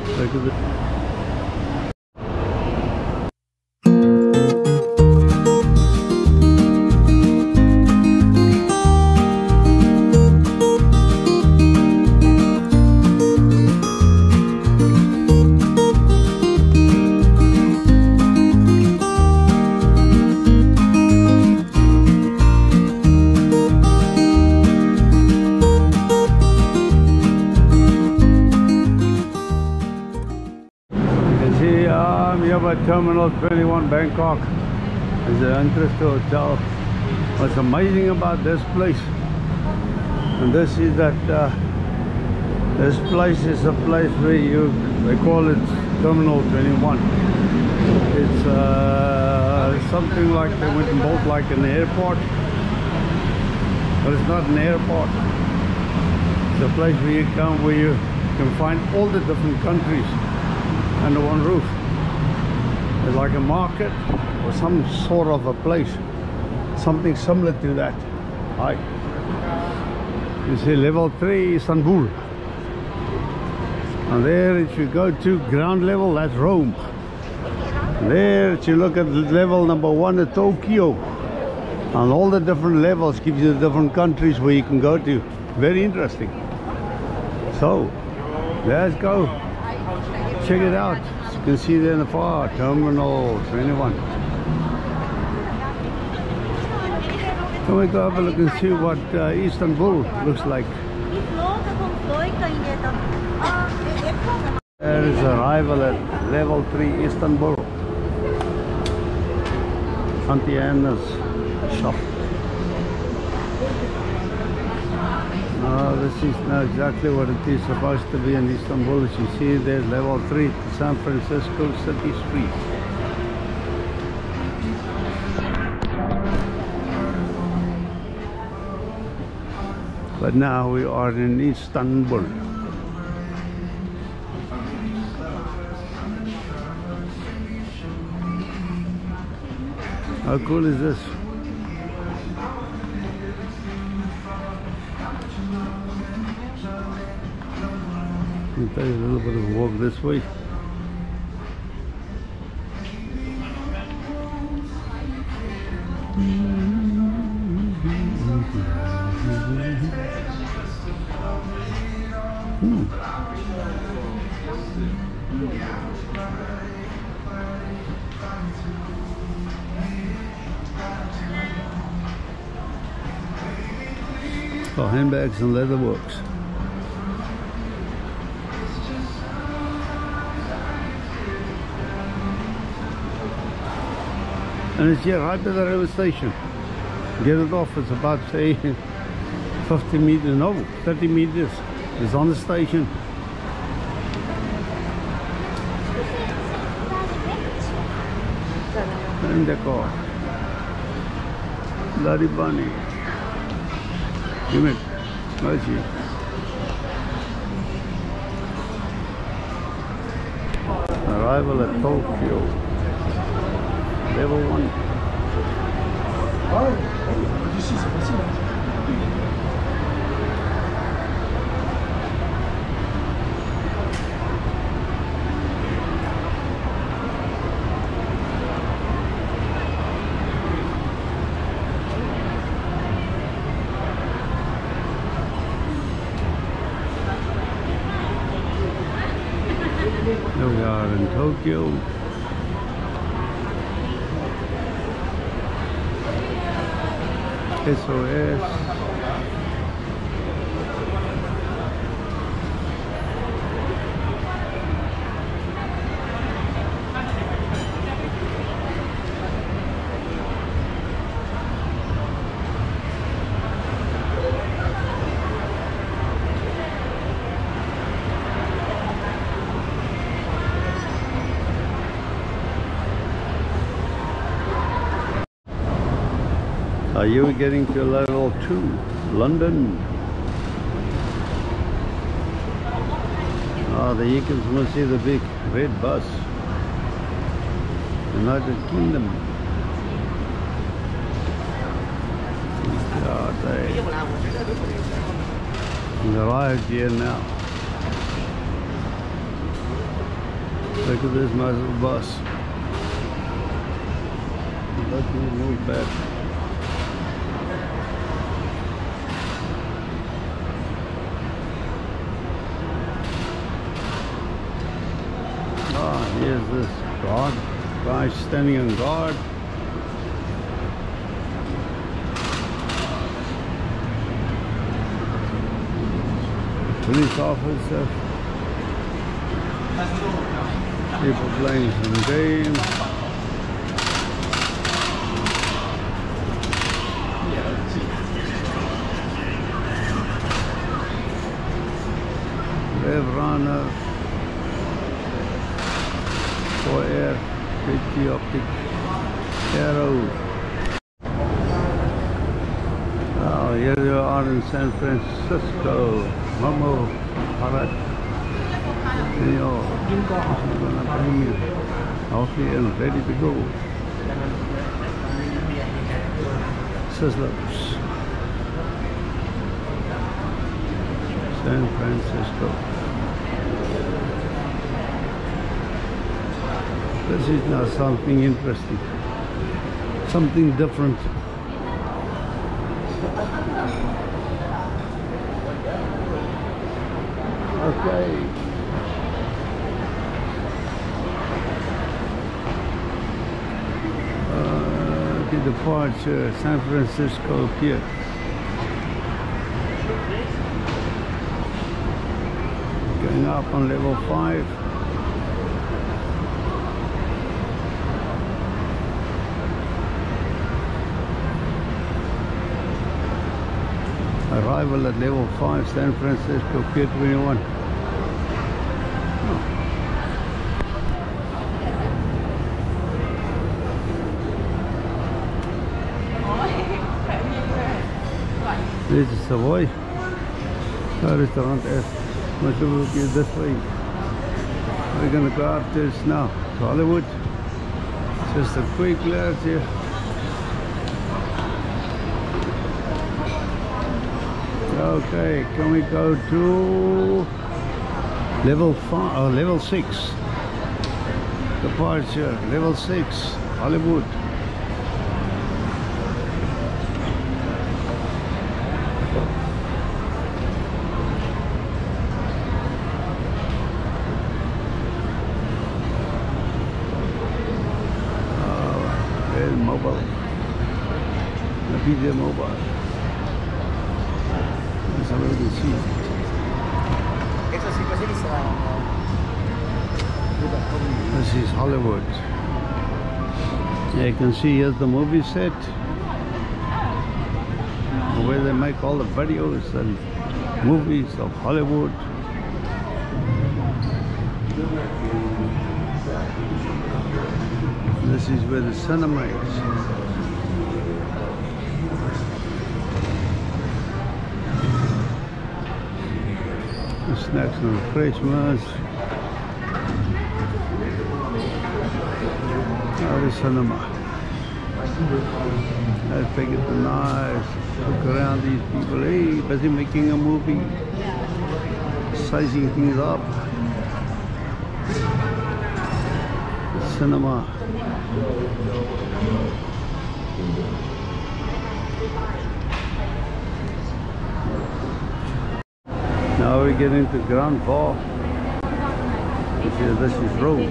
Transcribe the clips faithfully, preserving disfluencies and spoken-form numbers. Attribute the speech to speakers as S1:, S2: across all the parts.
S1: Look at this. Terminal twenty-one, Bangkok. It's an interesting hotel. What's amazing about this place, and this is that uh, this place is a place where you, they call it Terminal twenty-one. It's uh, something like they went and built like an airport, but it's not an airport. It's a place where you come, where you can find all the different countries under one roof. It's like a market or some sort of a place, something similar to that. Hi. You see level three, Istanbul. And there, if you go to ground level, that's Rome. There, if you look at level number one at Tokyo, and all the different levels give you the different countries where you can go to. Very interesting. So, let's go. Check it out. You can see there in the far, Terminal twenty-one. Can we go have a look and see what uh, Istanbul looks like? There is arrival at level three, Istanbul. Auntie Anna's shop. No, this is not exactly what it is supposed to be in Istanbul. As you see, there's level three, San Francisco City Street. But now we are in Istanbul. How cool is this? I'll take a little bit of a walk this way. Hmm. Oh, handbags and leather works. And it's here right by the railway station. Get it off, it's about say fifty meters, no, thirty meters. It's on the station. And the car. Bloody bunny. Give it. Where's she? Arrival at Tokyo. Level one. Here we are in Tokyo. S O S. Are you getting to level two, London? Ah, there you can see the big red bus. United Kingdom. Yeah, they arrived here now. Look at this muscle bus. Let me move back. Ah, here's this guard. Guy standing on guard. Police officer. People playing some games. Wave runner. For air. fifty optic arrow. Oh, here we are in San Francisco. Momo, Parat. Healthy and ready to go. Sizzlers. San Francisco. This is now something interesting. Something different. Okay. Departure San Francisco Pier. Going up on level five. Arrival at level five, San Francisco Pier twenty-one. This is Savoy. Our restaurant is much of it this way. We're gonna go up this now. It's Hollywood. Just a quick glance here. Okay, can we go to level five or level six? Departure, level six, Hollywood. Mobile. The P J Mobile. Let's have a look and see. This is Hollywood. Yeah, you can see here's the movie set where they make all the videos and movies of Hollywood. This is where the cinema is. The snacks and refreshments. Now the cinema. Let's take it to nice. Look around these people. Hey, busy making a movie. Sizing things up. The cinema. Now we get into Grand Bar. This is, this is Rome.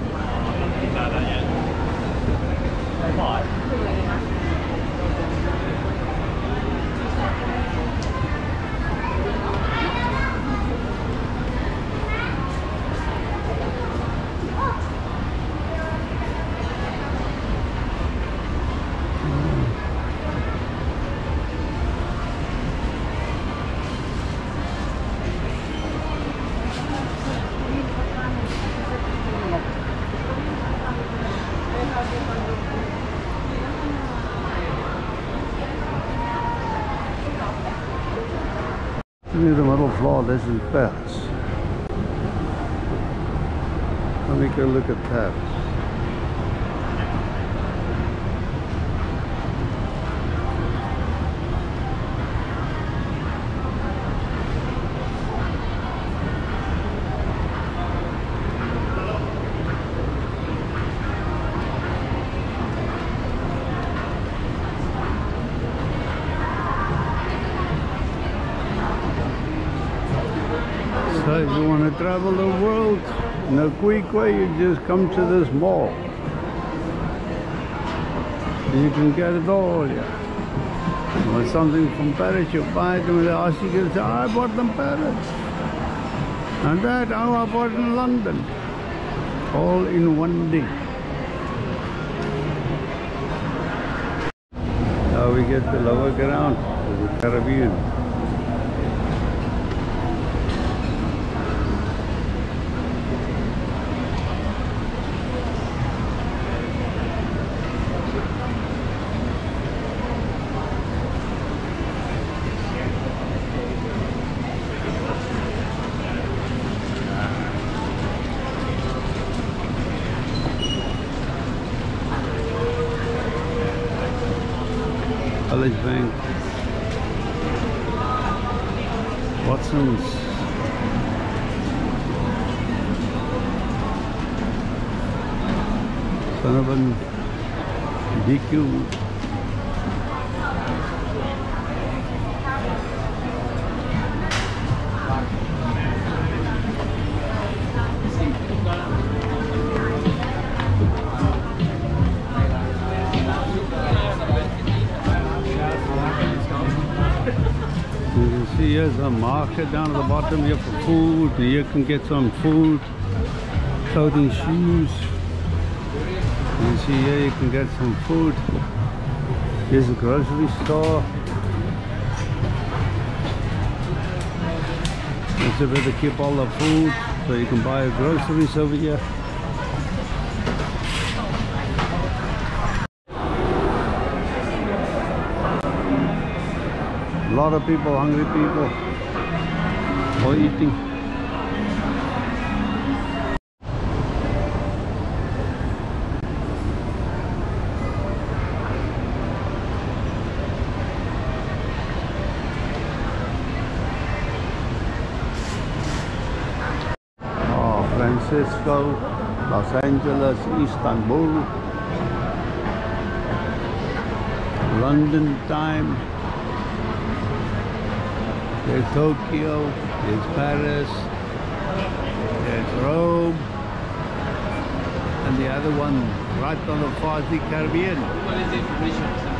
S1: Near the middle floor, this is Paris. Let me go look at Paris. So if you want to travel the world in a quick way, you just come to this mall. You can get it all, yeah. You want something from Paris, you buy it, and they ask you, you say, I bought them Paris. And that, oh, I bought in London. All in one day. Now we get the lower ground of the Caribbean. College Bank, Watson's, Sullivan, D Q. You can see here's a market down at the bottom here for food. Here you can get some food, clothing, shoes. You can see here you can get some food. Here's a grocery store. That's where they keep all the food, so you can buy groceries over here. A lot of people, hungry people, for eating. Oh, Francisco, Los Angeles, Istanbul, London time. There's Tokyo, there's Paris, there's Rome, and the other one right on the far, the Caribbean.